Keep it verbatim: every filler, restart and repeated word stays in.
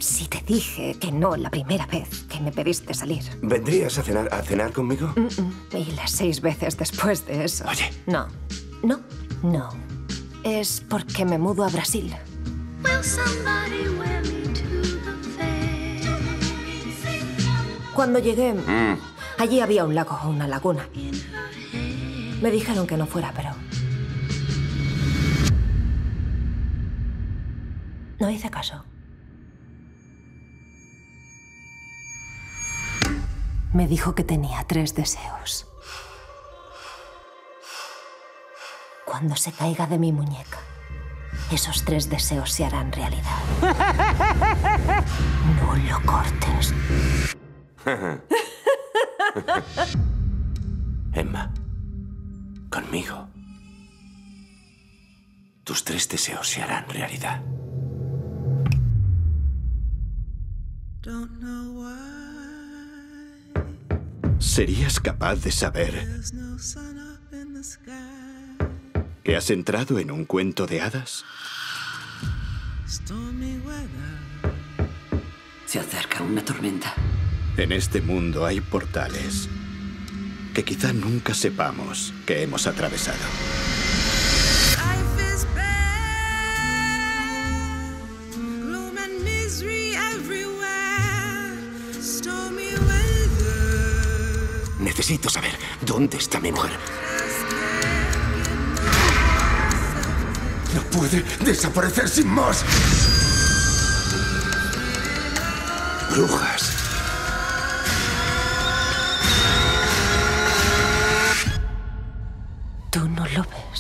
Si te dije que no la primera vez que me pediste salir. ¿Vendrías a cenar, a cenar conmigo? Mm -mm. Y las seis veces después de eso. Oye. No, no, no. Es porque me mudo a Brasil. Cuando llegué, Mm. allí había un lago, una laguna. Me dijeron que no fuera, pero... no hice caso. Me dijo que tenía tres deseos. Cuando se caiga de mi muñeca, esos tres deseos se harán realidad. No lo cortes. Emma, conmigo, tus tres deseos se harán realidad. ¿Serías capaz de saber que has entrado en un cuento de hadas? Se acerca una tormenta. En este mundo hay portales que quizá nunca sepamos que hemos atravesado. Necesito saber dónde está mi mujer. No puede desaparecer sin más. Brujas. Tú no lo ves.